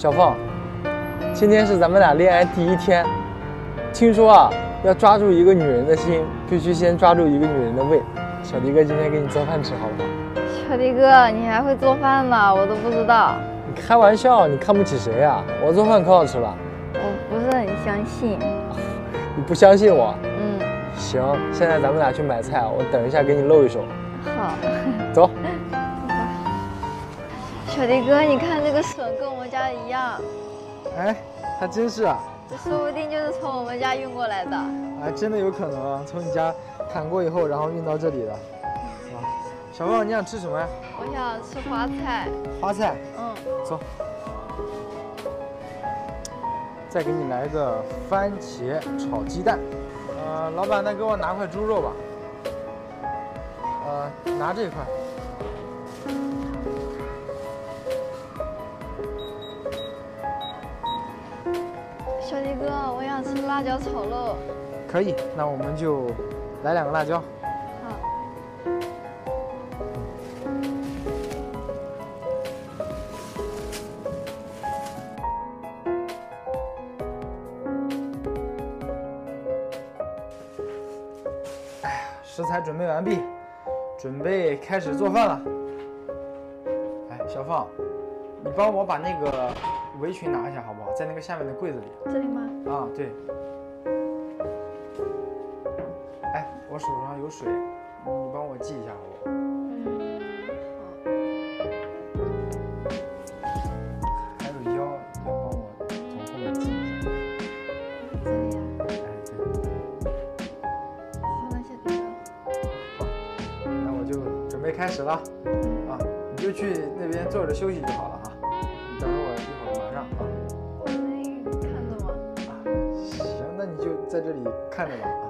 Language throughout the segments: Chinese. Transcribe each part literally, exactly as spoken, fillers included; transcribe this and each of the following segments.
小凤，今天是咱们俩恋爱第一天，听说啊，要抓住一个女人的心，必须先抓住一个女人的胃。小迪哥今天给你做饭吃，好不好？ 小迪哥，你还会做饭呢？我都不知道。 你开玩笑，你看不起谁啊？我做饭可好吃了。 我不是很相信。 你不相信我？ 嗯。 行，现在咱们俩去买菜，我等一下给你露一手。 好。 走。 小迪哥，你看这个笋跟我们家的一样。 哎，还真是啊。 这说不定就是从我们家运过来的。 哎，真的有可能啊，从你家砍过以后，然后运到这里的。啊，小凤，你想吃什么呀？ 我想吃花菜。 花菜？ 嗯。 走。再给你来个番茄炒鸡蛋。呃，老板，那给我拿块猪肉吧。呃，拿这块。 小迪哥，我想吃辣椒炒肉。 可以，那我们就来两个辣椒。 好。 哎呀，食材准备完毕，准备开始做饭了。哎，小凤，你帮我把那个围裙拿一下好不好？在那个下面的柜子里。 这里吗？ 啊，对。哎，我手上有水，你帮我系一下好不好？ 嗯， 好。还有腰，要帮我从后面系一下。 这里呀？ 哎，对。 好的，小迪哥。 好，那我就准备开始了。啊，你就去那边坐着休息就好了哈。你等着我一会儿马上啊。 看着吗？ 啊，行，那你就在这里看着吧啊。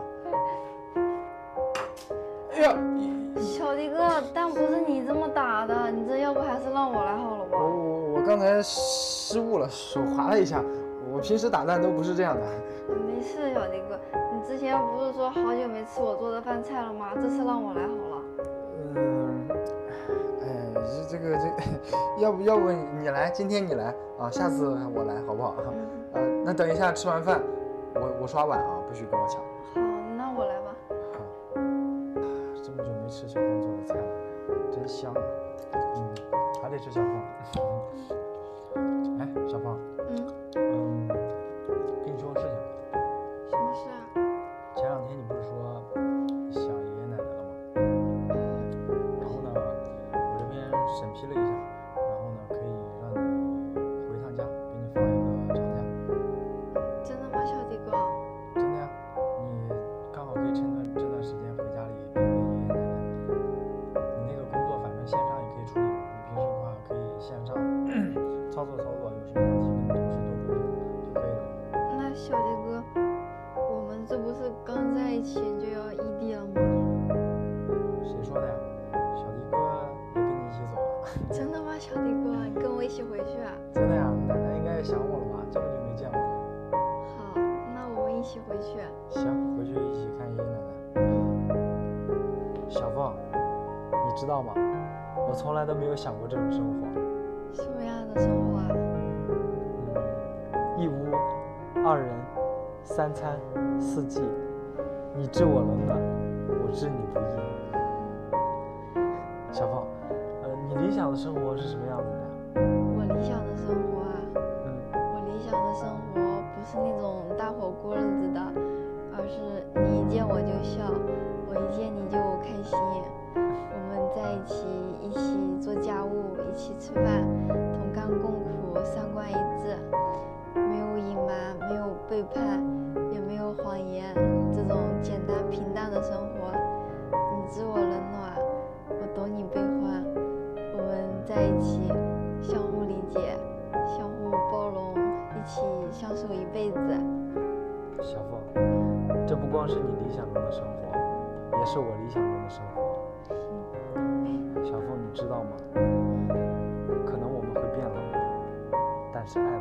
哎呀， 小迪哥，但不是你这么打的，你这要不还是让我来好了吧？ 我我我刚才失误了，手滑了一下。我平时打蛋都不是这样的。 没事，小迪哥，你之前不是说好久没吃我做的饭菜了吗？这次让我来好了。 嗯，哎，这这个这个，要不要不你来，今天你来啊，下次我来好不好？嗯、呃，那等一下吃完饭，我我刷碗啊，不许跟我抢。 好，那我来吧。 好，这么久没吃小凤做的菜了，真香啊！嗯，还得吃小凤。哎，小凤。 嗯。 嗯，跟你说个事情。 什么事啊？ 前两天你不是说想爷爷奶奶了吗？然后呢，我这边审批了一下，然后呢，可以让你回趟家，给你放一个长假。 真的吗，小迪哥？ 真的呀，你刚好可以趁段这段时间回家里陪陪爷爷奶奶。你那个工作反正线上也可以处理嘛，你平时的话可以线上操作操作，有什么问题跟同事多沟通就可以了。 那小迪哥，我们这不是刚在一起就要异地了吗？ 谁说的呀？小迪哥也跟你一起走啊。 真的吗，小迪哥？你跟我一起回去啊？ 真的呀，奶奶应该也想我了吧？这么久没见我了。 好，那我们一起回去。 行，回去一起看爷爷奶奶。 嗯。 小凤，你知道吗？我从来都没有想过这种生活。 什么样的生活啊？ 嗯，一屋二人，三餐四季，你知我冷暖，我知你不易。小凤，呃，你理想的生活是什么样子的呀？ 我理想的生活啊， 嗯， 我理想的生活不是那种大伙过日子的，而是你一见我就笑，我一见你就开心，我们在一起一起做家务，一起吃饭，同甘共苦，三观一致，没有隐瞒，没有背叛，也没有谎言，这种简单平淡的生活，你知我冷暖，我懂你悲欢，我们在一起相互理解，相互包容，一起相守一辈子。 小凤，这不光是你理想中的生活，也是我理想中的生活。小凤，你知道吗？可能我们会变老，但是爱